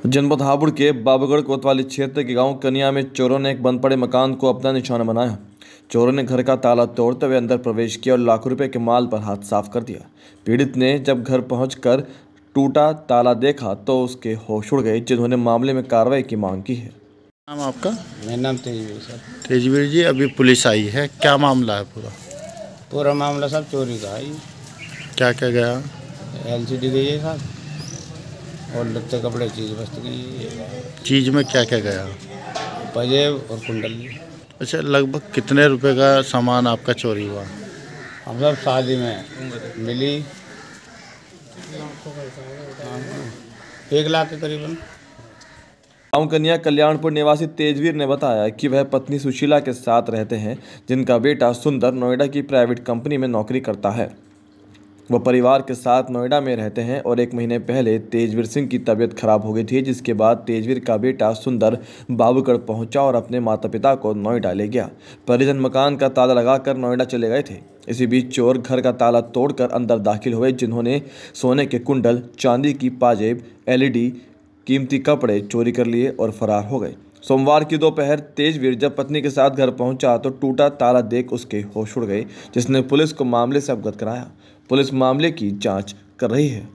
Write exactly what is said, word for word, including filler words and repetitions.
जनपद हापुड़ के बाबूगढ़ कोतवाली क्षेत्र के गांव कनिया में चोरों ने एक बंद पड़े मकान को अपना निशाना बनाया। चोरों ने घर का ताला तोड़ते हुए अंदर प्रवेश किया और लाखों रुपए के माल पर हाथ साफ कर दिया। पीड़ित ने जब घर पहुंचकर टूटा ताला देखा तो उसके होश उड़ गए, जिन्होंने मामले में कार्रवाई की मांग की है। नाम आपका? मेरा नाम तेजवीर सर। तेजवीर जी, अभी पुलिस आई है, क्या मामला है? पूरा पूरा मामला सब चोरी का है। क्या क्या गया? एलसीडी गई है साहब, और लत्ते कपड़े चीज़ वस्तु गई है। चीज़ में क्या क्या गया? पंजेब और कुंडल। अच्छा, लगभग कितने रुपए का सामान आपका चोरी हुआ? हम सब शादी में मिली एक लाख के करीबन। गांव कन्या कल्याणपुर निवासी तेजवीर ने बताया कि वह पत्नी सुशीला के साथ रहते हैं, जिनका बेटा सुंदर नोएडा की प्राइवेट कंपनी में नौकरी करता है। वह परिवार के साथ नोएडा में रहते हैं और एक महीने पहले तेजवीर सिंह की तबीयत खराब हो गई थी, जिसके बाद तेजवीर का बेटा सुंदर बाबूगढ़ पहुंचा और अपने माता पिता को नोएडा ले गया। परिजन मकान का ताला लगाकर नोएडा चले गए थे। इसी बीच चोर घर का ताला तोड़कर अंदर दाखिल हुए, जिन्होंने सोने के कुंडल, चांदी की पाजेब, एलईडी, कीमती कपड़े चोरी कर लिए और फरार हो गए। सोमवार की दोपहर तेजवीर जब पत्नी के साथ घर पहुंचा तो टूटा ताला देख उसके होश उड़ गए, जिसने पुलिस को मामले से अवगत कराया। पुलिस मामले की जांच कर रही है।